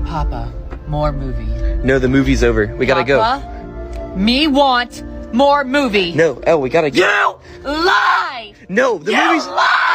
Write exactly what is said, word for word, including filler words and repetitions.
Papa, more movie. No, the movie's over. We gotta Papa, me want more movie. go. No, Elle, we gotta go. You lie! No, the you movie's... lie!